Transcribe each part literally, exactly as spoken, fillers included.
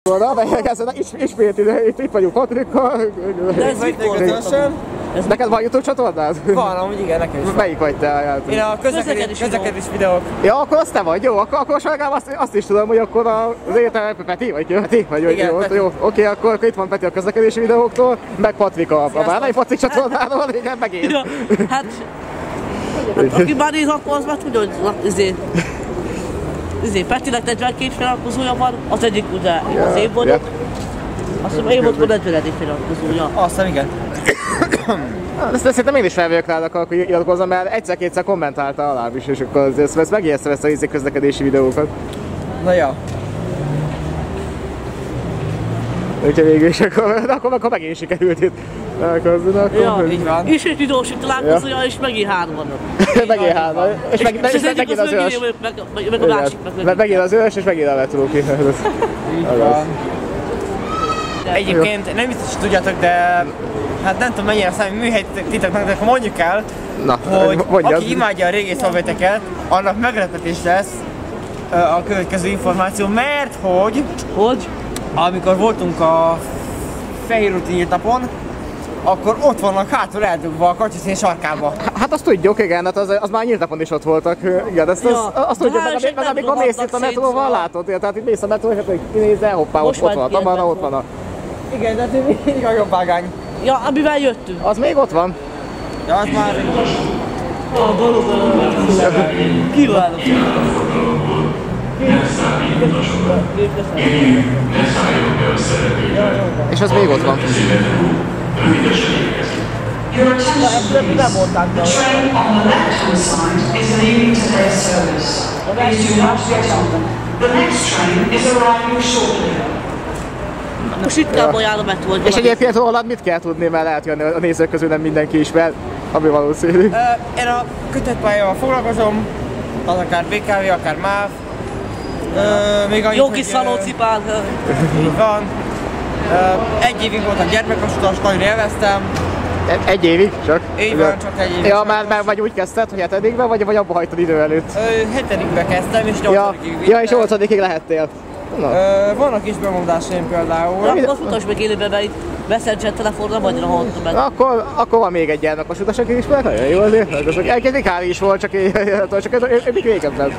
Na, de ismét itt, itt vagyunk Patrikkal. De ez mikor? Neked van YouTube csatornád? Van, amúgy igen, nekem is van. Melyik vagy te? Én a közlekedés, közlekedés videók. Ja, akkor azt te vagy, jó, akkor, akkor legalább azt, azt is tudom, hogy akkor az életem Peti, vagy Peti, vagy igen, jó, Peti. jó, oké, akkor, akkor itt van Peti a közlekedési videóktól, meg Patrik a, a Bárnai Patrik csatornáról, igen, meg én. Ja, hát, hát aki már néz, akkor az már tudja, hogy izé, izé, Petinek negyvenkét feliratkozója van, az egyik ugye az én vagyok. Azt mondom, én voltam a negyvenedik feliratkozója. Azt hiszem, igen. Ezt szerintem én is fel vagyok rád, akkor iratkozom, mert egyszer-kétszer kommentáltál alá is, és akkor ezt, ezt megijesztem ezt a közlekedési videókat. Na ja. Úgyhogy végül is akkor, akkor, akkor megint sikerült itt találkozni. Ja, így van. És egy videós találkozója, ja. És megint hárman. Megint hárman. És, meg, és, és megint az ős. Meg, meg, meg a másik. Meg, megint az ős, és megint a letróki. Így van. Egyébként nem biztos, hogy tudjátok, de hát nem tudom mennyire számít műhely titoknak, de ha mondjuk el, Na, hogy mondjad. Aki imádja a régi szovjeteket, annak meglepetés lesz a következő információ, mert hogy, hogy? amikor voltunk a Fehér úti nyílt napon, akkor ott vannak hátul eldugva a kocsiszín sarkába. Hát azt tudjuk, igen, hát az, az már nyílt napon is ott voltak. Igen, ezt, ja, azt, azt tudjuk, meg, meg amikor mész itt a metróval, látod, tehát itt mész a metró, és hát kinézel, hoppá, ott, ott van a Tamara, ott van a... Igen, de ez mindig a jobb vágány. Ja, amivel jöttünk. Az még ott van. Ja, az már... A dolog, kívánok. És az még ott van. Your attention, the train on the left-hand side is leaving today's service. Please do not get on. The next train is arriving shortly. Most itt kell ajánlom, mert volt. És egyébként rólad mit kell tudni, mert lehet, hogy a nézők közül nem mindenki ismer, ami valószínű. Uh, én a kötetpályával foglalkozom, az akár bé ká vé, akár MÁV. Uh, még jó kis szalócipál. Így van. Uh, egy évig voltam gyermekvasutas, nagyon élveztem. Egy évig csak? Így van, csak egy évig. Ja, már, már vagy úgy kezdted, hogy hetedikben, vagy, vagy abba hagytad idő előtt? Uh, hetedikben kezdtem, és nyolcadikig ja, ja, és nyolcadikig lehettél. Uh, vannak is bemondásaim például. Ja, akkor mutasd meg élőben, mert itt Messenger telefonra magyarra hallottam meg. Akkor, akkor van még egy gyermekos utas, aki ismerek, nagyon jó azért. Egyébként Rikári is volt, csak én, csak én még régebben.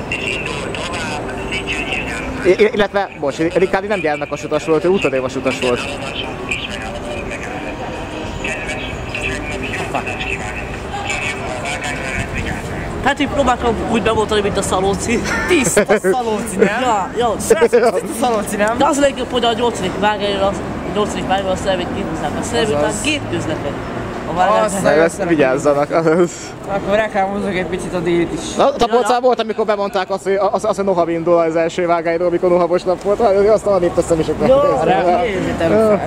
Illetve, bocs, Rikári nem gyermekos utas volt, ő utadévas utas volt. Hát így próbáltam úgy bemondani, mint a Szalóci. Tiszta Szalóci, nem? Ja, jó. Tiszta Szalóci, nem? De az a legjobb, hogy a nyolcadik vágányra, a nyolcadik vágányra a szervét kétúszák. A szervét már két közlekedik. Azt vigyázzanak. Akkor reklámozok egy picit a dílt is. Na, Tapolcán volt, amikor bemondták azt, hogy az, az a Noha indul az első vágányról, amikor Nohavos nap volt. Azt a nép teszem is akkor. Jó, nézzétek fel.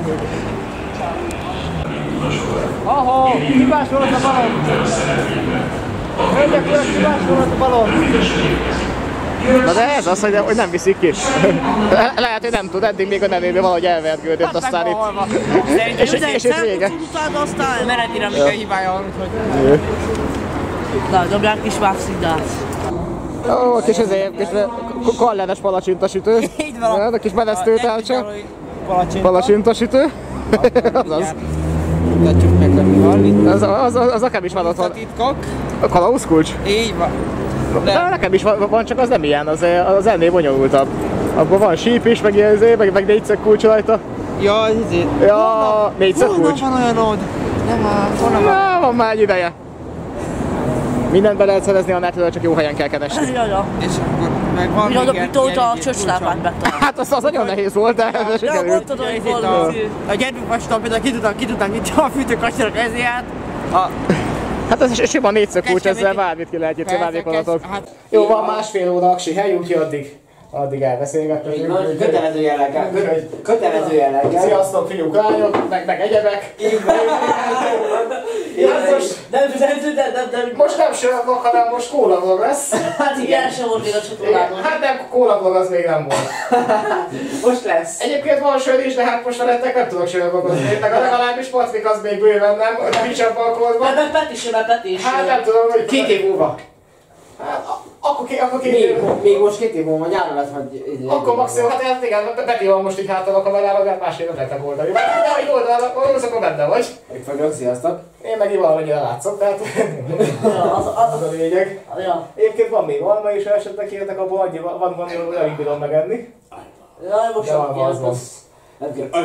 Ahó, hibás volt a balon! Hölgyek, urak, hibás volt a balon! Na de ez az, hogy, hogy nem viszik ki. Le lehet, hogy nem tud, eddig még a nevében valahogy elvergődött, aztán itt... Szerintem és, és itt vége. Aztán menetire, amikor hibája van, úgyhogy... Na, dobják kis vágszindát. Ó, kis ezért, kis kallenes palacsintasütő. Így van. A kis menesztőtárcsa. Palacsinta. Palacsintasütő. Azaz. Mutatjuk meg, hogy mi van itt. Az, az, az, az nekem is van otthon. Titkok. A kalauzkulcs? Így van. De nekem is van, van, csak az nem ilyen, az, az ennél bonyolultabb. Abban van síp is, meg ilyen, meg, meg négyszög kulcs rajta. Ja, ez így. Ja, négyszög kulcs. Honnan van olyanod? Nem már, honnan van? Ja, van már egy ideje. Mindent be lehet szerezni a netről, csak jó helyen kell keresni. Ja, ja. És akkor meg van még ilyen... Mint ott a csöcslápát megtalálni. Hát az, az nagyon nehéz volt, de ez sikerült. Ja, mondtad, hogy valami. A gyermekvasutam például ki tudtam, ki tudtam nyitni a fűtőkacsára kezéját. Hát ez sima négyszög kulcs, ezzel bármit ki lehet nyitni, bármikor. Jó, van másfél óra aksi hely, úgyhogy addig. Addig elbeszélgettetünk. Kötelező jelleggel. Kötelező jelleggel. Sziasztok, fiúk, lányok, meg, meg egyebek. Nem, nem, nem, nem. Most nem sörvlog, hanem most kólavlog lesz. Hát igen, sem volt még a csatornában. Hát nem, kólavlog az még nem volt. Most lesz. Egyébként van sör is, de hát most velettek nem tudok sörvlogozni. Meg a legalábbis Patrik az még bőven nem, nincs abban a korban. Meg Peti sem, mert Peti is. Hát nem tudom, hogy... Két év múlva. Hát Akkor, ké, akkor két még, év... még most két év múlva nyáron lesz, hogy... Akkor maximum, hát igen, Peti van most így hátal a kamerára, de más évet lehetnek oldani. Ja, így oldalra, az akkor benne vagy. Itt vagyok, sziasztok. Én meg így valamennyire látszom, tehát Ja, az, az, az a lényeg. ja. Egyébként van még alma is, ha esetleg kértek, abból annyi van, van, van, hogy alig bírom megenni. Jaj, most De alma az van. Nem kell...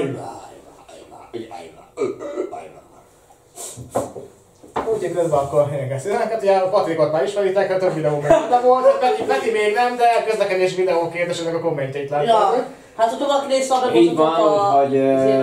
Úgyhogy közben akkor elkezdtünk. Hát ugye a Patrikot már ismeritek, a több videó meg de volt, Peti, Peti még nem, de közlekedés videóként és ennek a kommentjeit látták. Ja, hát ha valaki nézte, akkor így van, hogy...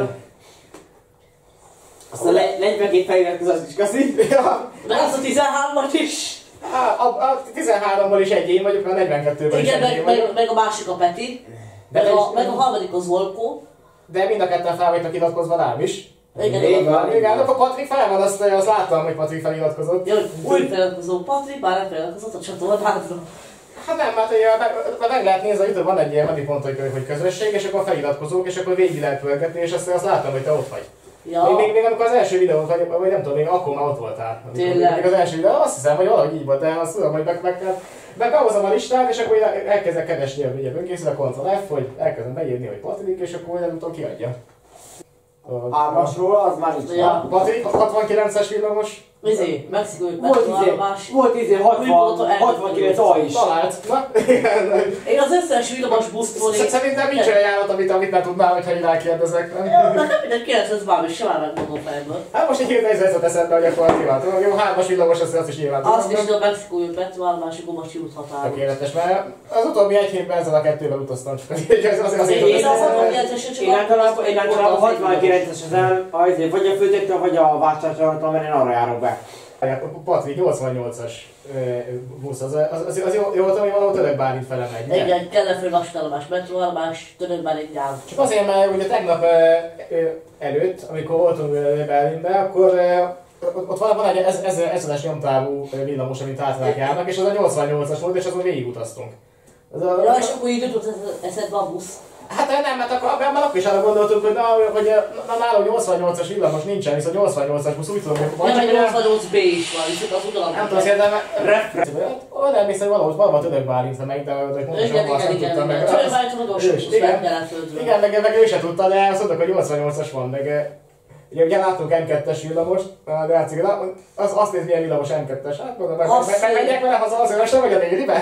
Azt a negyvenkét feliratkozás is kaszi. Ja. De azt a tizenhármat is. A, a, a tizenháromból is egy én vagyok, a negyvenkettőből is igen, egy meg, én meg, vagyok. meg a másik a Peti. Meg a, meg a harmadik az Volko. De mind a ketten fel vagytok iratkozva rám is. Igen, Igen, igen. igen, akkor Patrik fel van, azt, azt láttam, hogy Patrik feliratkozott. Ja, új feliratkozó Patrik, bár nem feliratkozott a csatornádra. Hát nem, hát ugye meg, meg lehet nézni, hogy itt van egy ilyen medipont, hogy, hogy közösség, és akkor feliratkozók, és akkor végig lehet pörgetni, és azt, azt láttam, hogy te ott vagy. Ja. Még, még, még amikor az első videón, vagy, vagy nem tudom, még akkor már ott voltál. Tényleg? Még az első videó, azt hiszem, hogy valahogy így volt, de azt tudom, hogy meg, meg, meg, meg behozom a listát, és akkor elkezdek keresni a videó önkészül, a Ctrl F, hogy elkezdem beírni, hogy Patrik, és akkor nem tudom, kiadja. Hármasról az már nincs. Ja. Patrik, hatvankilences villamos. Izé, mexikói Volt izé, volt izé hatvankilenc A is. Talált. Na, én az összes villamos busztól... Szerintem nincs olyan ajánlat, amit, amit ne tudnál, hogyha így rákérdezek. Ja, nekem mindegy kilencvenöt bármi, simán megmondom fejből. Hát most egy hirtelen ez jutott eszembe, hogy akkor kívánom. Jó, hármas villamos, azt, azt is nyilván Azt is a mexikói petrolállomási gomasi úthatáron. Tökéletes, mert az utóbbi egy hétben ezzel a kettővel utaztam, csak azért az azért Én az hatvankilences csak Én általában, én általában hatvankilences azért, vagy a főtéktől, vagy a vásárcsarnokon, mert én arra járok be. Patrik, nyolcvannyolcas busz, az, az, az, az jó, jó tudom, hogy valahol Török-Bálint fele megy. Igen, Kellefő vasútállomás, metroállomás, Török-Bálint gyár. Csak azért, mert ugye tegnap előtt, amikor voltunk Berlinben, akkor ott van, van egy ezeres nyomtávú villamos, amit átrák járnak, és az a nyolcvannyolcas volt, és azon végigutaztunk. A... Ja, és akkor így jutott eszedbe a busz. Hát nem, mert akkor, mert akkor is arra gondoltuk, hogy, na, hogy na, nálunk nyolcvannyolcas villamos nincsen, viszont nyolcvannyolcas busz úgy tudom, hogy... Nem, egy nyolcvannyolc B is van, viszont az ugyanaz. Nem tudom, azért, de... Oda nem hiszem, hogy valahol valahol Török-Bálintra megy, de pontosan azt nem tudtam meg. Török-Bálintra a gyorsabb busz, nem Kelet-földről. Igen, meg, meg ő se tudta, de azt mondták, hogy nyolcvannyolcas van, meg... Ugye, ugye látunk M kettes villamost, de látszik, az, azt néz, milyen villamos M kettes, hát mondom, meg, meg, meg, megyek vele haza, azért most nem vagy a négybe.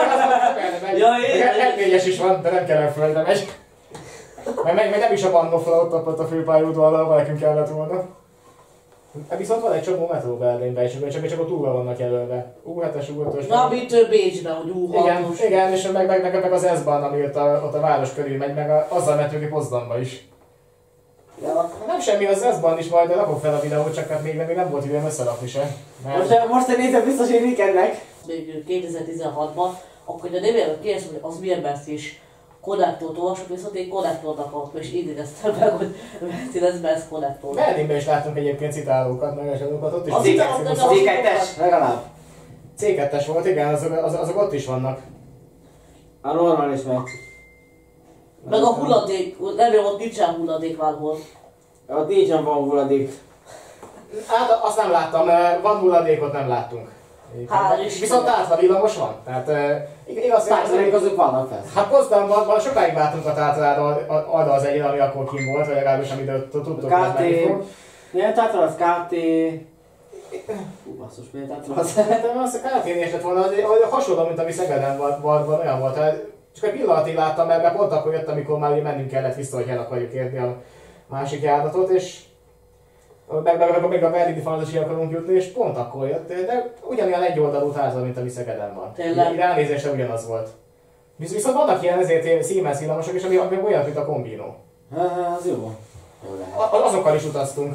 M négyes is van, de nem kell földre megy. Meg, meg, meg nem is a Bannhofra, ott, ott a főpályaudvarral, ahol nekünk kellett volna. Viszont van egy csomó metró Berlinben, és csak, csak a túlra vannak jelölve. U hetes, U ötös. Na, mint Bécsben, hogy U hatos. Igen, igen, és meg, meg, meg, meg az S-Bahn, ami ott a, ott a város körül megy, meg a, azzal mentünk ki Potsdamba is. Ja. Nem semmi, az S-Bahn is majd rakom fel a videót, csak hát még, még nem volt időm összerakni se. Most, most te nézem biztos, hogy Rikennek. Még kétezer-tizenhatban, akkor a névjelölt kérdeztem, hogy az miért Mercedes konnektort olvasok, viszont én konnektornak akartam, és így éreztem meg, hogy Mercedes-Benz konnektor. Berlinben is láttunk egyébként citálókat, meg esetőkat, ott is. Az citálókat, C kettes, legalább. C kettes volt, igen, azok, azok, azok ott is vannak. A normális megy. Meg a hulladék, remélem ott nincsen hulladék valahol. Ott nincsen van hulladék. Hát azt nem láttam, van hulladékot nem láttunk. Hál' Viszont átva villamos van. Tehát igaz, Százalék azok vannak fel. Hát Potsdamban sokáig vártunk a Tátrádra arra az egyre, ami akkor kim volt, vagy legalábbis amit tudtuk. ká té... Milyen Tátra az ká té... Hú, basszus, milyen Tátra az? Hát az a ká té-nél is lett volna, az hasonló, mint ami Szegeden volt, olyan volt. Csak egy pillanatig láttam, mert pont akkor jött, amikor már mennünk kellett vissza, hogy el akarjuk érni a másik járdatot, és meg, meg, meg a berlini falhoz is akarunk jutni, és pont akkor jött, de ugyanilyen egyoldalú tárza, mint ami Szegeden van. Tényleg? Ránézésre ugyanaz volt. Visz, viszont vannak ilyen ezért Siemens villamosok is, ami, ami olyan, mint a Combino. Az jó. Jó lehet. Azokkal is utaztunk.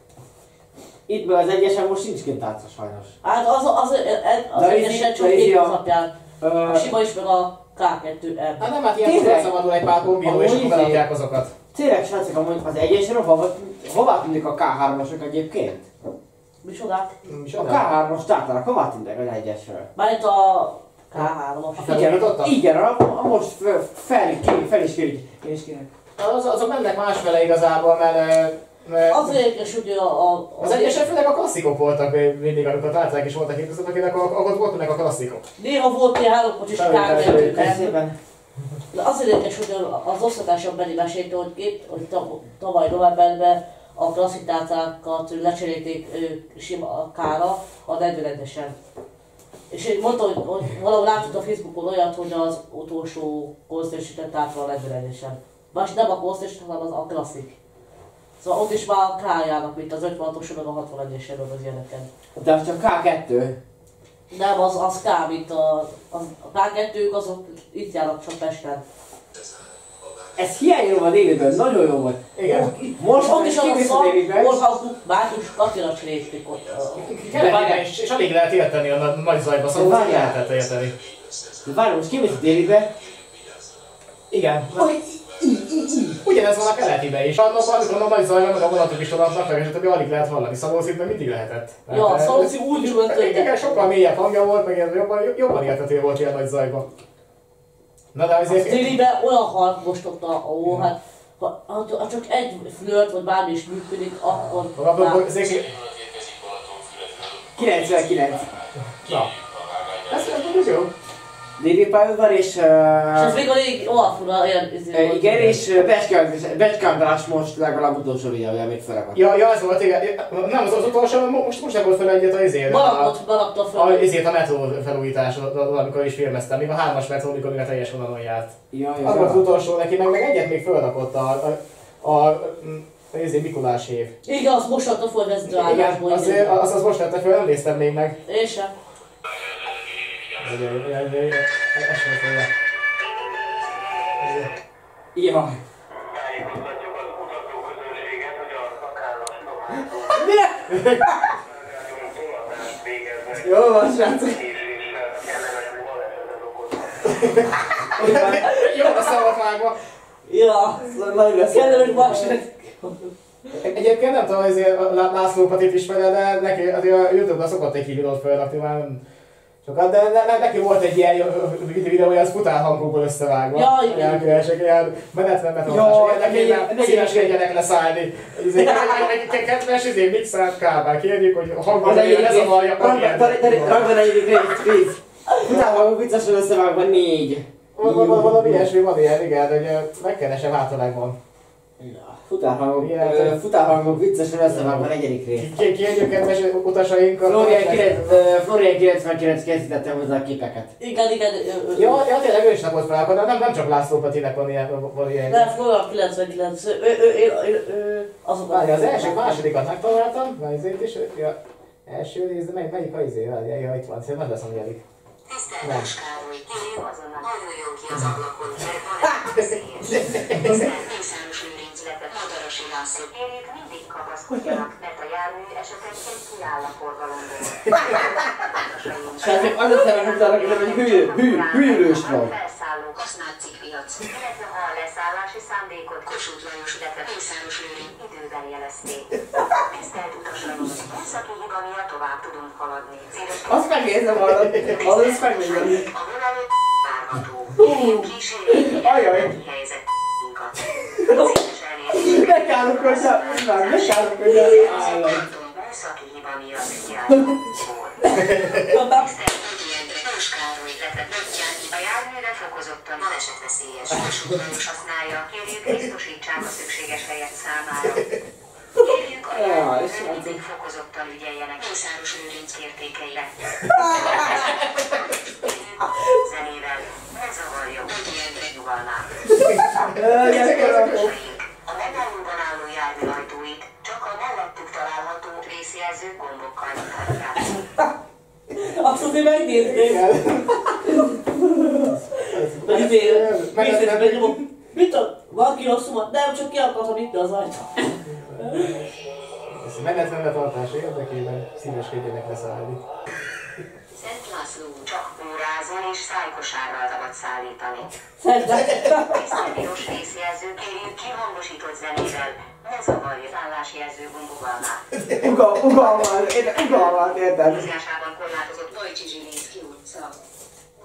Itt be az egyesen most nincs kint Tátra sajnos. Hát az, az, az, az, az egyesen csak két az apján. A sima is meg a ká kettő R. Hát nem, hát ilyen szabadul egy pár Combino, és akkor berakják azokat. Tényleg, srácok, amúgy az egyesen hova, hová tűnik a ká hármasok egyébként? Micsodák? A ká hármas Tátának hova tűnik az egyesről? Már itt a ká hármas. Igen, igen, a, a most fel, fel, fel is kérik. Én is kérek. Az, azok mennek másfele igazából, mert Az érdekes, hogy a... a az egyesek főleg a klasszikok voltak mindig, amikor találták és voltak képviselők, akinek akkor volt meg a klasszikok. Néha volt ilyen háromkocsis tárgyalők. Az érdekes, hogy az osztatáson beli mesélte, hogy, két, hogy tavaly novemberben a klassziktátákat lecserélték sima kára a negyvenegyesen. És én mondta, hogy, hogy valahol látott a Facebookon olyat, hogy az utolsó konzervesített át van a negyvenegyesen. Más nem a konzervesített, hanem az a klasszik. Szóval ott is már K-jának, mint az ötvenhatoson, meg a hatvanegyesen az ilyeneken. De az csak ká kettő. Nem, az, az K, mint a, a, a ká kettők, azok itt járnak csak Pesten. Ez hiányolva van élőben, nagyon jó volt. Igen. Most ott is az a szar, élőben. Orhanguk, Márkus Katira cserélték ott. És, és alig lehet érteni a nagy zajba, szóval nem lehetett érteni. Várj, most kimész a délibe? Igen. Ugyanez van a keletibe is. Annak, amikor a nagy zajban, meg a vonatok is odaadnak, meg esetleg alig lehet hallani. Szalószit meg mindig lehetett. Ja, a Szalószi úgy csúlott, igen, sokkal mélyebb hangja volt, meg jobban, jobban érthető volt ilyen nagy zajban. Na de azért... A délibe olyan hang most ott a ó, hát ha, ha csak egy flört, vagy bármi is működik, akkor... Akkor kilencvenkilenc. Na. Ez ez jó. Déli pályaudvar és... És ez még a régi, olyan fura, ilyen... Igen, és becskandálás most legalább utolsó videója, amit felakadt. Ja, ja, ez volt, igen. Nem, az, az utolsó, most, most rakott fel egyet a izért. Balakot, balakta fel. A izért a metró felújításról, amikor is filmeztem. Még a hármas metró, amikor még a teljes vonalon járt. Ja, az volt az utolsó neki, meg, meg egyet még felrakott a... a, a, a izé Mikulás év. Igen, az most adta föl vezetőállásból. Igen, az, az, az most vette föl, nem néztem még meg. Én sem. Ja. Jó van, srácok. Jó a szavak vágva. Ja, nagyon lesz. kellemes baleset. Egyébként nem tudom, hogy László Patit ismered, de neki a YouTube-ban szokott egy videót felrakni már sokat, de ne, ne, neki volt egy ilyen videója, az futárhangokból összevágva. Ja, igen. Ilyen különbség, ilyen menetlen betartás, érdekében szíveskedjenek leszállni. Egy kedves mixált kábel, kérjük, hogy a hangban legyen ez a valja. Rakd a negyedik rész. Futárhangok viccesen összevágva négy. Valami ilyesmi van ilyen, igen, hogy megkeresem általában. Futárhangok, uh, futárhangok viccesen összevágva a negyedik rész. Kérjük kedves utasainkat. Florian kilencvenkilenc készítette hozzá a képeket. Igen, igen. Ja, ja tényleg ő is rakott fel, de nem, nem csak László Petinek van ilyen. Van ilyen. Nem, Florian kilencvenkilenc. Ő, ő, ő, ő, ő, azok Várja, az első, másodikat megtaláltam, már izét is, ja, első rész, de mely, melyik a izé? Várja, ja, itt van, szerintem nem lesz a nyelik. Tisztelt Károly, kérjük azonnal hajoljon ki az ablakon, mert van veszélyes. Tisztelt Mészáros Lőrinc, illetve Madarasi László, kérjük mindig kapaszkodjanak, mert a jármű esetenként kiáll a forgalomból. Srácok, az a szerint utának, hogy hülye, hülye, hülyülős van. Felszálló használt cikkpiac, illetve ha a leszállási szándékot Kossuth Lajos, illetve Mészáros Lőrinc időben jelezték. Tisztelt utasaink, műszaki hiba miatt tovább tudunk haladni. Azt megnézem alatt, az azt megnézem. A vonalon várható. Kérjük kísérjük Ajaj. helyzetunkat. Megkárokodja, megkárokodja az állam. Műszaki hiba miatt jártunk. Tisztelt Pötyi Endre, Ős Károly, illetve Pöttyán, a járműre fokozottan balesetveszélyes Kossuth Lajos használja. Kérjük biztosítsák a szükséges helyet számára. Kérjük a járműre mindig fokozottan ügyeljenek Mészáros Lőrinc értékeire. Zenével ne zavarja Pötty Endre nyugalmát. A megállóban álló jármű ajtóit csak a mellettük található vészjelző gombokkal nyithatják. Azt azért megnézném. Mit a... Valaki rosszul, nem csak ki akartam itt az ajtó. Menetlen tartása érdekében szíveskedjenek leszállni. Szent László csak órázol és szájkosárral szabad szállítani. Tisztelios vészjelző, kérjük kihangosított zenével, ne zavarja szállásjelző gombogalmát. Ugalmat, ugalmat, érted? Mozgásában korlátozott Bajcsi Zsilinszky utca.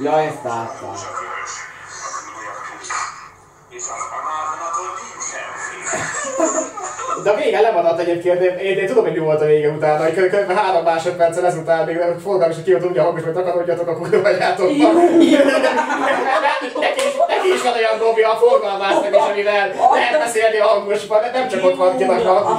Ja, ezt láttam. De a vége lemaradt egyébként, én, én, én tudom, hogy mi volt a vége utána, hogy kb. három másodperccel ezután még forgalmi is kijött, ugye hangos, hogy takarodjatok, akkor vagyátok. Neki is van olyan dobja a forgalmásznak is, amivel lehet beszélni a hangosban, nem csak ott van kinak.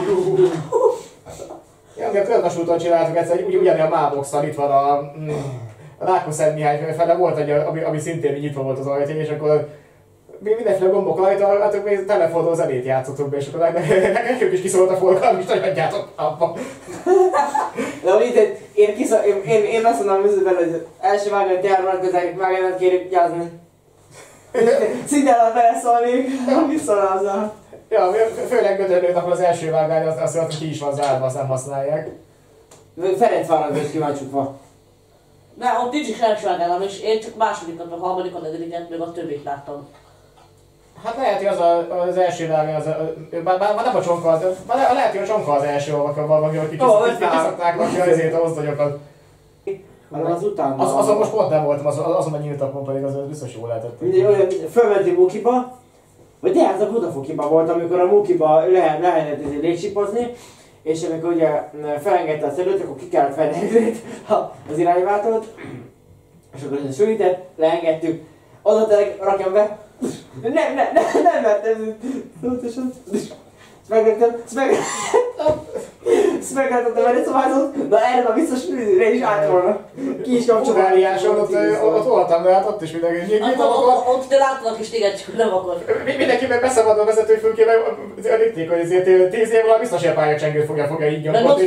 Ja, a Körvasúton csináltuk egyszer, ugy, ugyanilyen Máboxtal, itt van a, a Rákószent Mihály fele, volt egy, ami, ami szintén nyitva volt az ajtó, és akkor mi mindenféle gombok rajta, hát még telefonról zenét játszottunk be, és akkor nekünk is kiszólt a forgalmi, hogy hagyjátok abba. De úgy, én, kiszol, én, én, én azt mondom, hogy első vágány tárban közel vágányat kérjük gyázni. Szinte alatt beleszólnék, viszont azzal. Ja, főleg Gödöllőn, akkor az első vágány azt azt mondja, hogy ki is van zárva, azt nem használják. Ferencváron is ki van csukva. Ne, ott nincs is első vágányom, és én csak másodikat, a harmadikat, negyediket, meg a többit láttam. Hát lehet, hogy az a, az első vágány, az a, bár, bár nem a csonka, az, bár lehet, hogy a csonka az első, ahol valami, hogy kiszakták lakni azért a osztagyokat. Az utána. Az, azon most pont nem voltam, az, azon a nyíltakon pedig az biztos jól lehetett. Mindegy, olyan, fölmenti Mukiba, vagy de ez a Budafokiba volt, amikor a Mukiba le, lehetett légsipozni, és amikor ugye felengedte a szedőt, akkor ki kellett fenni az irányváltót, és akkor ez sűrített, leengedtük, oda tényleg rakjam be, nem, nem, nem, nem mertem, ezt megvettem, ezt megvettem, ezt megvettem el egy szabályzót, de erre a biztos rá is állt volna. Ki is kapcsolva. Ugáliáson ott, ott voltam, de hát ott is mindenki. Ott te láttanak is téged, csak nem akar. Mindenki meg beszabadul a vezetőfülkével, ritték, hogy ezért tíz év alatt biztos, hogy a pályacsengőt fogja fogja így nyomkodni.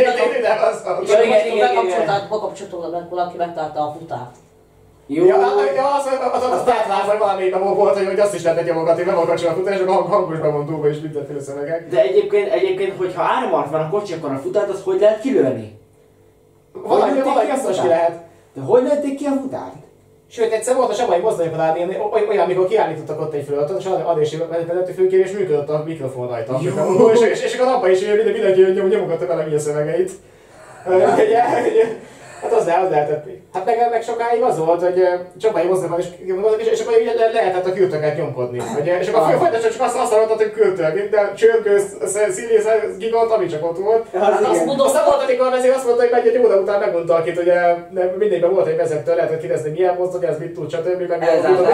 Bekapcsoltak, valaki megtalálta a futát. Jó. Ja, az az átlát, vagy valamelyikben volt, hogy azt is lehetett nyomogatni, nem akar a futás, akkor hangosban van túlva is mindenféle szövegek. De egyébként, egyébként, hogyha áramart van a kocsi, akkor a futát, az hogy lehet kilőni? Valami, valami biztos ki lehet. De hogy lőtték ki a futát? Sőt, egyszer volt a Sabai mozdonypadán olyan, amikor kiállítottak ott egy földet, és adési vezető fülkér, és működött a mikrofon rajta. És, és, és akkor abban is mindenki nyomogatta vele a szövegeit. Hát az, le, az lehetett. Hát meg, meg sokáig az volt, hogy Csabai mozdonyban is, és, és akkor le, lehetett a kürtöket nyomkodni. Ugye? És akkor folyamatosan csak azt, azt hallottad, hogy kürtök, de csörgőz, színész, gigant, ami csak ott volt. Hát azt mondom, azt volt, amikor azért azt mondta, hogy megy egy óra után megmondta akit, hogy mindegyben volt egy vezető, lehet, hogy kérdezni milyen mozdony, ez mit tud, stb. Meg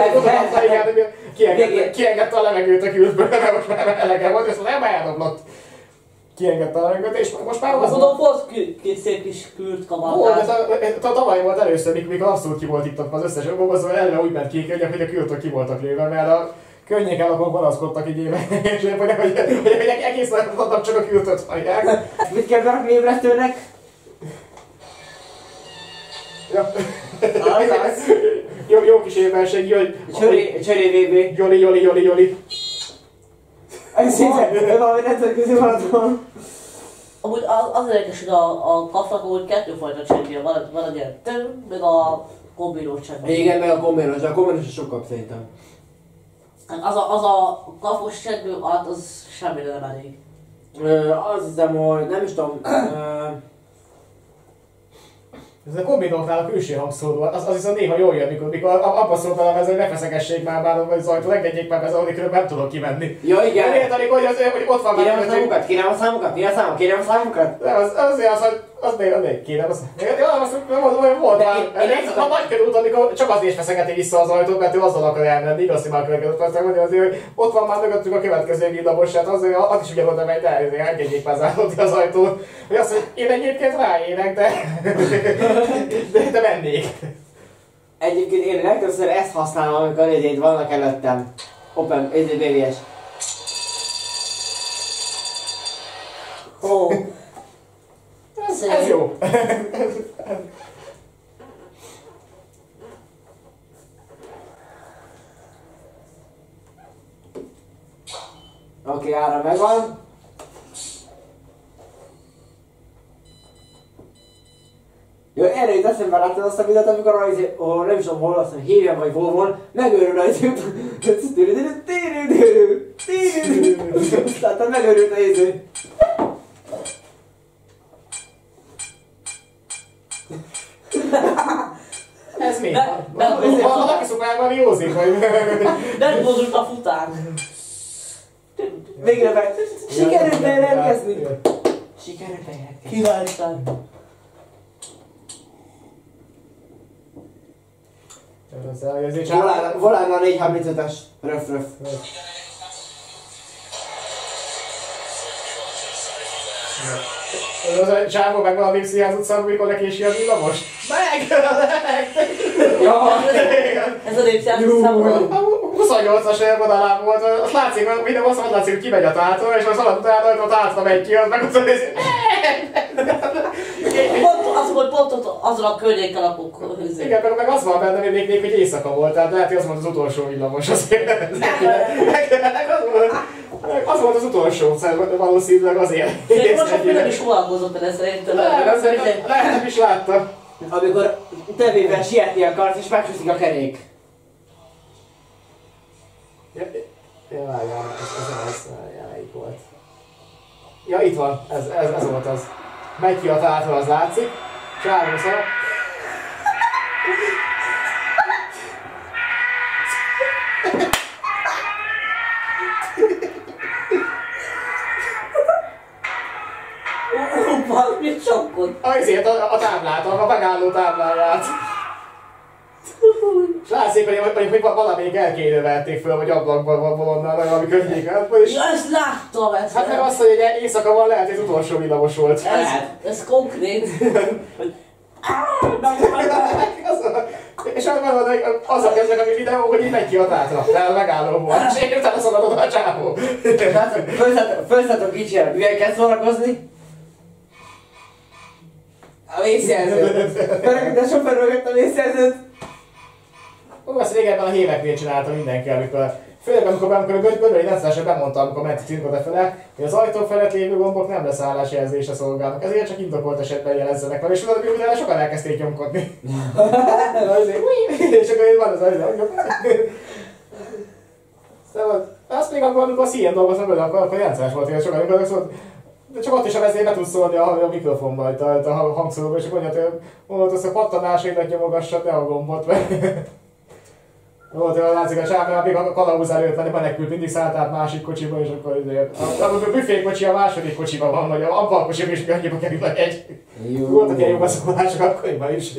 kiengedte a levegőt a kürtből, mert most már elege volt, és nem eldoblott. Kiengedte a levegőt, és most már az volt... volt két szép kis kürt kamartát. Volt, tavaly volt először, mikor abszolút ki volt itt az összes ömbogozó, elve úgy ment ki, hogy a kürtök ki voltak lőve, mert a környéken lakók panaszkodtak így éve, és hogy, hogy, hogy egész nap csak a kürtöt hallják. Mit kell berakni ébresztőnek? Ja. jó, jó kis évverseny, Joli, Csöré vé bé. Joli, Joli, Joli, Joli. Ez szinte, valami nemzetközi maraton. Amúgy az, az érdekes, hogy a, a kapnak amúgy kettőfajta csendje, van, van egy ilyen tön, meg a kombinós csendje. Igen, meg a kombinós, de a kombinós is sokkal szerintem. Az a, az a kapos csendő, hát az semmire nem elég. Ö, azt hiszem, hogy nem is tudom... Ö, ez a kombinóknál a külső hangszóró, az, az viszont néha jól jön, mikor, mikor abban szólt velem ez, hogy ne feszegessék már már az ajtót, engedjék már ez, ahol nem tudok kimenni. Ja, igen. Nem értenik, hogy, az, hogy ott van kérem a számukat, kérem a számukat, kérem a számukat, kérem a számukat. Nem, az, azért az, hogy az még, az még kérem, az... Ja, azt olyan volt már, ez a nagy körút, amikor csak azért feszegeti vissza az ajtót, mert ő azzal akar elmenni, igaz, hogy már a következőt percen mondja azért, hogy ott van már mögöttük a következő villamos, hát azért az is ugyanott megy, de engedjék már zárni az ajtót. Hogy azt, hogy én egyébként ráérek, de... de, de mennék. Egyébként én legtöbbször ezt használom, amikor ezért vannak előttem. Open, ezért bé vé es. Ó. Ez, ez jó. Oké, okay, ára megvan. Jó, erre jut eszembe, láttad azt a videót, amikor rajzé, oh, nem is tudom hol, azt hiszem Héven vagy Volvon, megőrül rajzét. Láttad, megőrült a néző. Ez mi? Nem, nem, van józik, vagy... Nem mozult a fután. Végre meg... Sikerült bejelentkezni! Sikerült bejelentkezni. Kiváltál. Volán a négy harmincötös. Röf, röf. Az a csávó meg valami Psziház utcán, mikor nekési a villamos? Meg! Ez a Népsziház utcában. huszonnyolcas élvonalán volt, azt látszik, a videó azt látszik, hogy kimegy a tától, és az alatt utána, ott átra megy ki, az meg ott nézi. Pont az, hogy pont ott azon a környéken lakunk. Igen, meg, meg az van benne, hogy még, még hogy éjszaka volt, tehát lehet, hogy az volt az utolsó villamos azért. az, volt, az volt az utolsó, valószínűleg azért. Én most csak nem is foglalkozott benne szerintem. Lehet, nem is láttam. Amikor tevével sietni akarsz és megcsúszik a kerék. Ja, ja, várjál, ez, ez, ez, melyik volt? Ja, itt van, ez, ez, ez volt az. Megy ki a tától, az látszik. Csávó szar. Ó, mit sokkod? Azért a, a táblát, a megálló tábláját. És látszik, hogy, hogy, hogy valamelyik elkérdőverték föl, vagy ablakban van onnan, vagy valami környéken. És... Ja, ezt láttam ezt. Hát meg azt, hogy egy éjszaka van, lehet, hogy az utolsó villamos volt. Ez, ez konkrét. És az a kezdek a videó, hogy így megy ki a tátra, de a megálló volt. És én utána szaladod a csávó. Fölszálltok kicsire, mivel kell szórakozni? A vészjelzőt. Pedig a sofőr mögött a vészjelzőt. Ó, ezt régebben a héveknél csinálta mindenki, amikor... Főleg amikor, amikor a Gödöllői rendszeresen bemondta, amikor mentünk odafele, hogy az ajtó felett lévő gombok nem leszállásjelzésre szolgálnak, ezért csak indokolt esetben jelezzenek vele, és utána utána sokan elkezdték nyomkodni. És akkor van az azért, szóval, azt még akkor, amikor a szíjen dolgozom vele, akkor, akkor rendszeres volt, hogy sokan, amikor szólt, de csak ott is a vezér be tud szólni a, a mikrofonba, a, a hangszóróba, és akkor mondja, hogy mondod azt a pattanásaidat nyomogassad, ne a gombot, mert... Volt, hogy látszik a csávnál, még a kalauz előtt lenni, menekült, mindig szállt át másik kocsiba, és akkor azért... A, a, a büfékocsi a második kocsiban van, vagy a ampalkocsiban is annyiba kerül a egy. Voltak ilyen jogaszólások akkoriban is.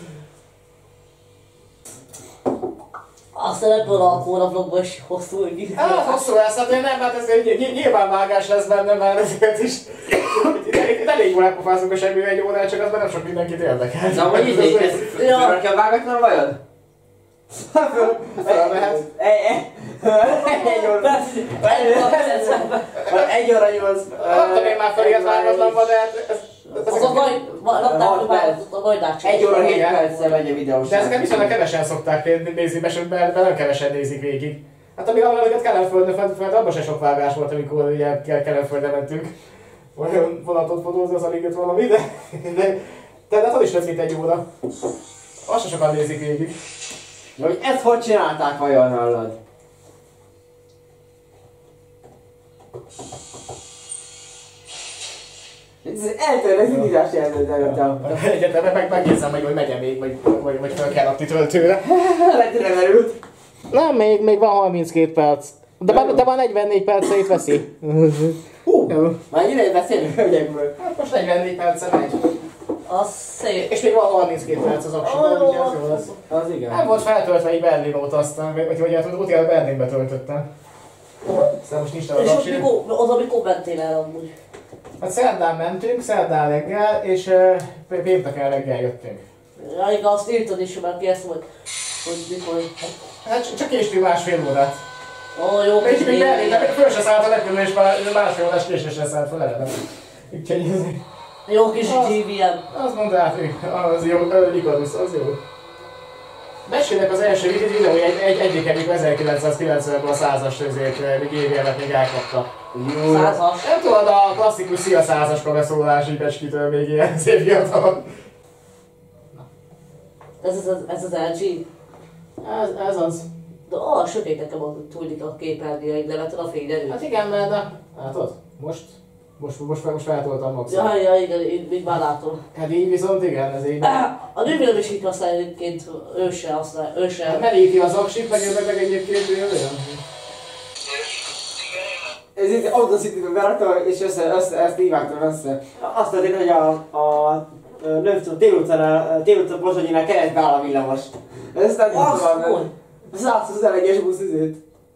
Aztán ebből a hónapokban is hosszú ügy. Hát hosszú lesz, hát nem, hát ez egy nyilvánvágás lesz benne, mert ezért is... Itt elég jól elpofázunk a semmivel egy órát, csak az már nem sok mindenkit érdekel. Na, hogy így ez? Fölrakja a vágatlan vajod? Felmehet. Egy óra. Egy óra nyolc. Adtam én már felé az vágatlanba, de hát... Az a nagy... a nagydács. Egy óra hét perccel megy a videós. De ezeket viszonylag kevesen szokták nézni, mert nem kevesen nézik végig. Hát amíg amiket Kelenföldön, mert abban se sok vágás volt, amikor ugye Kelenföldre mentünk. Olyan vonatot fotózni, az alig jött valami, de... De, de hát az is lesz, mint egy óra. Azt se sokan nézik végig. Ja, hogy ezt hogy csinálták vajon, hallod? Eltörnek szintizás jelzőt előttem. Egyetemben meg megnézem meg, hogy megye még, vagy, vagy, vagy fel kell adni töltőre. Lehetőre merült. Nem, még, még van harminckét perc. De, de, de van negyvennégy perce itt veszi. Hú, már ennyire beszélünk hölgyekből. Hát most negyvennégy perce megy. Az szép. És még van harminckét perc az aksiban, úgyhogy az jó lesz. Az igen. Nem volt feltöltve így Berlin óta aztán, vagy hogy hát utána Berlinbe töltöttem. Aztán most nincs az és aksi. mikor, az a mikor mentél el amúgy? Hát szerdán mentünk, szerdán reggel, és uh, pénteken reggel jöttünk. Ja, igen, azt írtad is, mert kérdeztem, hogy, hogy mikor... Hát csak késtünk másfél órát. Ó, jó, még még Berlinbe, föl se szállt a repülő, és már másfél órás késésre szállt fel eleve. Úgyhogy jó kis gé vé em. azt mondták, hogy az jó, Likarus, az jó. Mesélnek az első videó, hogy egy, egy, egyik ezerkilencszázkilencvenben a százas közét, még gé vé em-et még elkapta. Jó. Százas. Nem tudod, a klasszikus szia százaska beszólás így Becskitől még ilyen szép fiatal. Ez az, ez az el gé? Ez, ez az. De a sötéteken van tudjuk a képernyőig, de vetted a fényerőt. Hát igen, mert na, látod? Most, Most, most, most feltoltam maximum. Ja, ja, igen, így, így már látom. Hát így viszont igen, ez így... A nővérem is így használja egyébként, ő se használja, ő se... Hát meríti az aksit, meg, meg, meg egyébként ő olyan. Ez itt Audacity-ben beraktam, és össze, össze, ezt így vágtam össze. Azt történt, hogy a, a Növcó Télutca Pozsonyinál keresztbe áll a villamos. Ezt nem tudom, hogy százhuszonegy-es busz üzőt.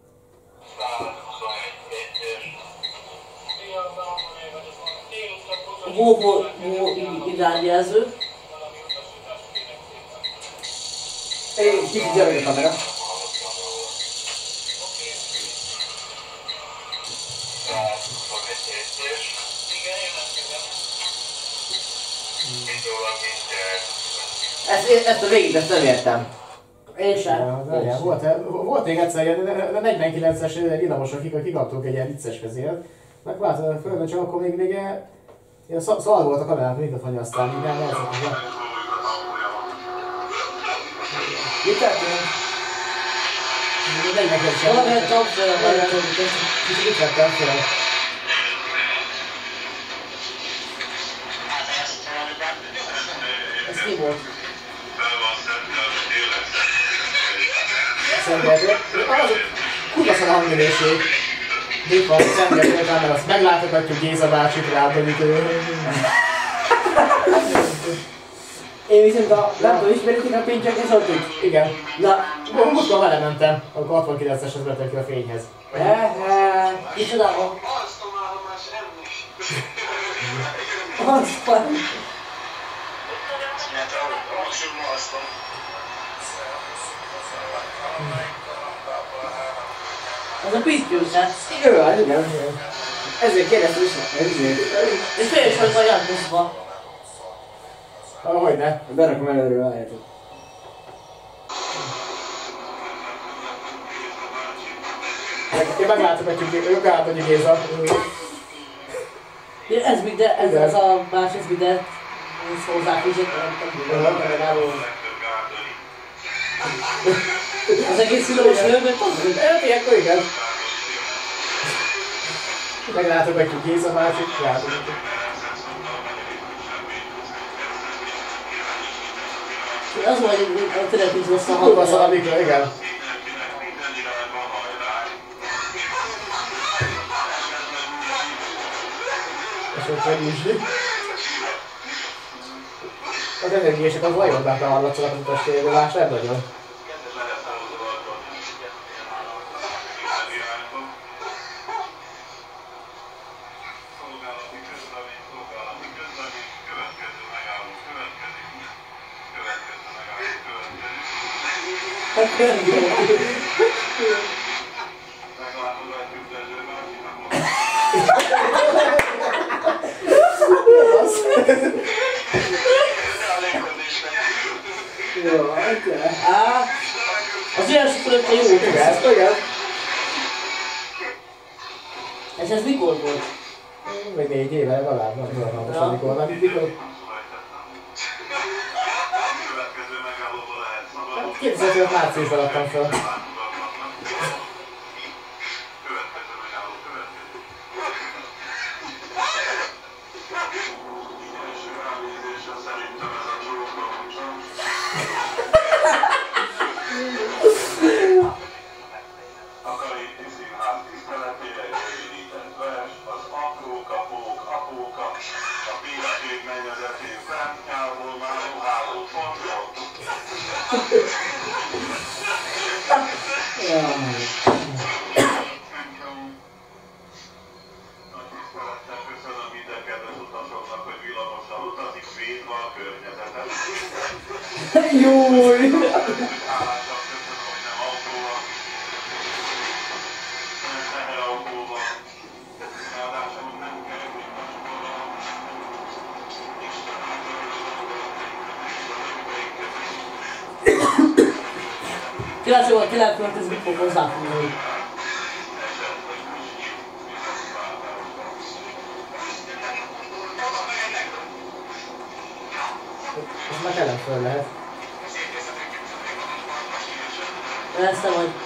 Volvo irányjelző. Én kicsit gyerek a kamera. Ezt, ezt a végig ezt nem értem. Én sem. Ja, volt, volt még egyszer ilyen negyvenkilences villamosok, akik kikaptunk egy ilyen vicces vezér. Meg változott földön, csak akkor még, még ilyen szar volt a kamerán, mikrofonja, aztán így nem lehetett. Mit történt? negyvenkilences. Valamilyen tapfél, valamilyen tapfél. Kicsit itt vettem fel. Ez mi volt? Szengeltő. Az kurva szar a hangminőség. Itt van, szengeltő, mert azt meglátogatjuk Géza bácsit rádodik. Én viszont a, nem tudom, ismeritek a Pincsek és ott így? Igen. Na, most már vele mentem, amikor hatvankilenceshez mentem ki a fényhez. Ehe, Kicsodában? azt van. Az a pittyűs, hát? Jó, hát igen. Ezért kérdeztem is, ezért. És fél is vagy vagy Jankuszba. Ahogyne. Berakom előről, várjátok. Én meglátogatjuk, meglátogatjuk Géza. Ez minden, ez az a más, ez minden. Ez hozzáfűzött, nem tudom. Az egész villamos lőböt az? Hát ilyenkor igen. Meglátogatjuk Géza másik, látogatjuk. Az vagy, hogy a tényleg nincs rossz a Kurva szar a hangja. mikro, igen. És ott megnyisni. Az energiések az vajobbá hallatszanak az utasségolás, nem nagyon. Jó, hát Á, az ilyen fölött a jó. Igen, igen. És ez mikor volt? Még négy éve legalább, nem tudom, most amikor nem mikor. kétezer-öt márciusban adtam fel. Júj! Kíváncsi volt, ki lehet következni, mit fog hozzáfogni. Ez már ellen föl lehet. Ezt te vagy.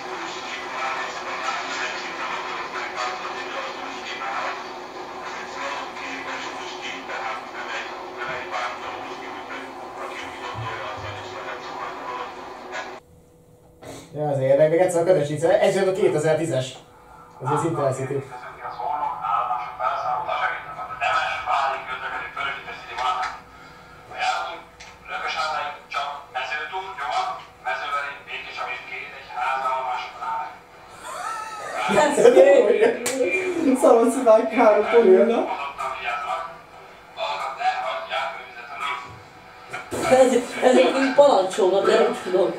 meg még egyszer a Ködös ez jön a kétezer-tízes. Ez az Intercity. Szóval szíván három polilna. Ez, ez egy parancsónak, de nem tudom.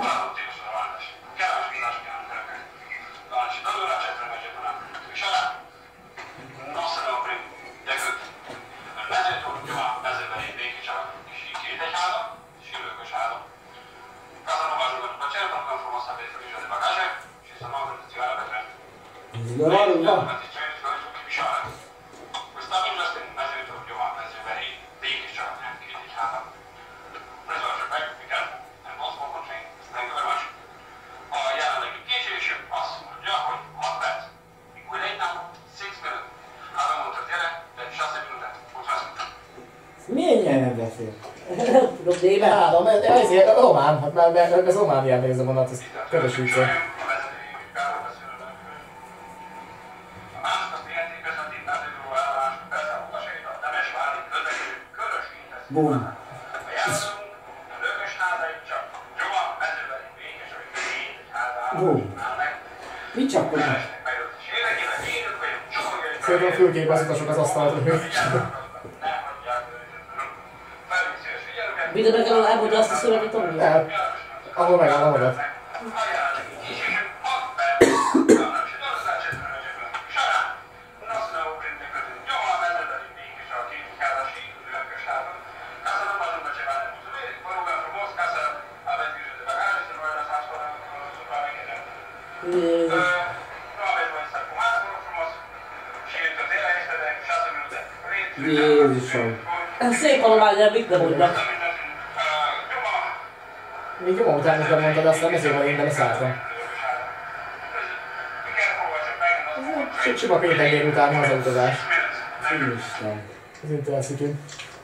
Milyen nyelven beszél? Nem tudom, néven. Három, ez, ez román, hát már ez román nyelven ez a vonat, ez Ködös vicce. Bum. Bum. Mit csapkodnak? Szerintem fülképezítasok az asztalt. Mindenre kell elmondani azt a szöveget, ami? Nem. Ahol megáll a mondat. Jézusom. Szép halományjal mit nem mondnak. Még jó után is bemondtad, aztán ezért van én beleszálltam. Ez sima péntekén utáni hazautazás. Isten. Az Intercity.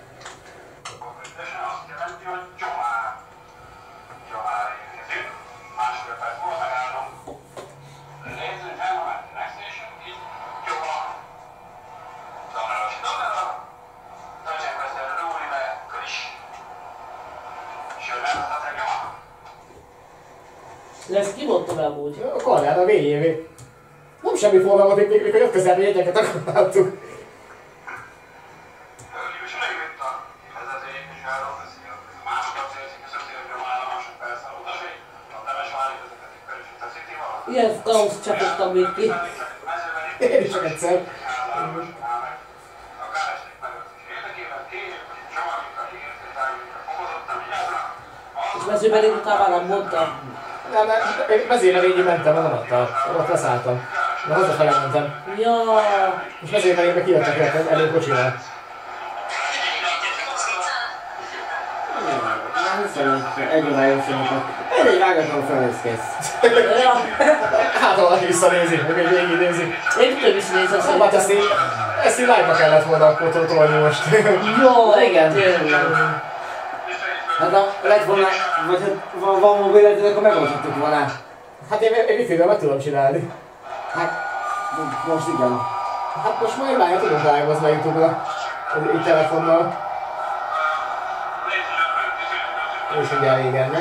De ezt ki mondta be amúgy? A Karján a vé jé vé. Nem semmi forma volt, még mikor jött közelbe jegyeket, akkor láttuk. Ilyen kaoszt csapottam még ki. Én is csak egyszer. És mezőben után már nem mondtam. Nem, nem, mezére végig mentem a vonattal. Ott leszálltam. De hazafele mentem. Ja. És mezére végig kijöttek elő kocsival. Egy odáig szemeket. Ez egy vágatlan felnézkész. Ja. Hát valaki visszanézi, meg egy végig nézi. Én tudom visszanézem Szóval hát ezt így, ezt így live-ba kellett volna akkor tolni most. Jó, igen, tényleg. Hát ha lett volna, vagy hát van, van mobilet, akkor megoldhattuk volna. Hát én, én wifi-vel meg tudom csinálni. Hát, most igen. Hát most majd live tudunk live-ozni a YouTube-ra. Így telefonnal. És mindjárt végelnek.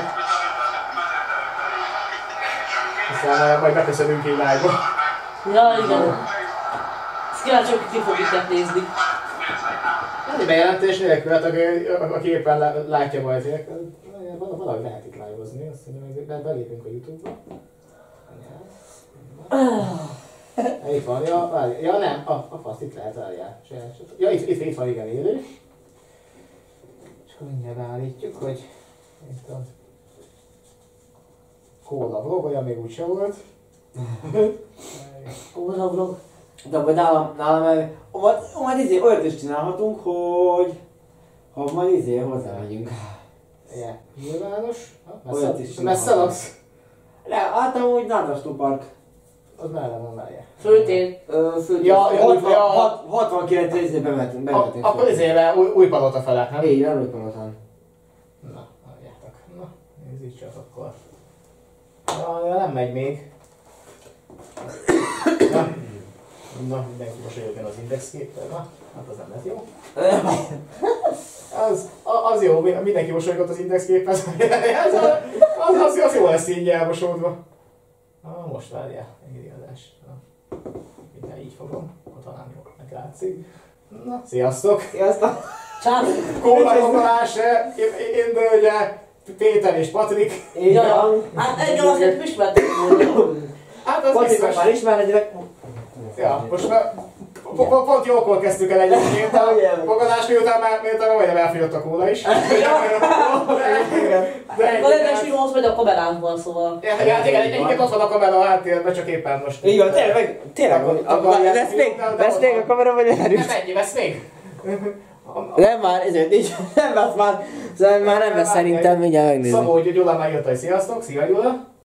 Aztán majd beköszönünk így live-ba. Ja, igen. Ezt kíváncsi, hogy ki fog itt nézni. Ennyi bejelentés nélkül, hát aki, aki éppen látja majd, valahogy lehet itt live-ozni, azt mondja, belépünk a YouTube-ba. Itt van, ja, várj, ja nem, a, a fasz, itt lehet, várjál. Ja, itt, itt, itt van, igen, élő. És akkor mindjárt beállítjuk, hogy itt a Kóla vlog, olyan még úgyse volt. Kóla vlog. De akkor nálam, nálam el, majd, majd izé, olyat is csinálhatunk, hogy ha majd izé hozzámegyünk. Igen, nyilvános. Olyat is Messze laksz? Le, hát amúgy Nádastó Park. Az mellem van mellé. Föltén. Föltén. Ja, ja, ja. hatvankilenc izé bemehetünk. bemehetünk Akkor föl. izével új, új palota fele, nem? Így, nem új palotán. Na, halljátok. Na, nézzük csak akkor. Ja, ja, nem megy még. Na, na mindenki mosolyogjon az indexképpel, na, hát az nem lett jó. Az, az jó, mindenki mosolygott az indexképpel, az, az, az, az jó lesz így elmosódva. Na, most várjál, engedi adás. Mindjárt így fogom, akkor talán jól meglátszik. Na, sziasztok! Sziasztok! Csáp! Kóla Balázs, én Bölgye, Péter és Patrik. Így van. Hát engem azért ismertek volna. Hát az Patrik biztos. már ismerhetitek. Ja, most már pont jókor kezdtük el egyébként a fogadás, miután már miután majdnem elfogyott a kóla is. A rendes videóhoz vagy a kameránkban, szóval. Ja, hát igen, egyébként ott van a kamera a háttérben, csak éppen most. Így van, tényleg, tényleg. Lesz még, lesz még a kamera, vagy Nem elrűst? ennyi, vesz még? Nem már, ezért nincs, nem vesz már, szóval már nem vesz szerintem, mindjárt megnézzük. Szabó Gyula már jött, hogy sziasztok, szia Gyula.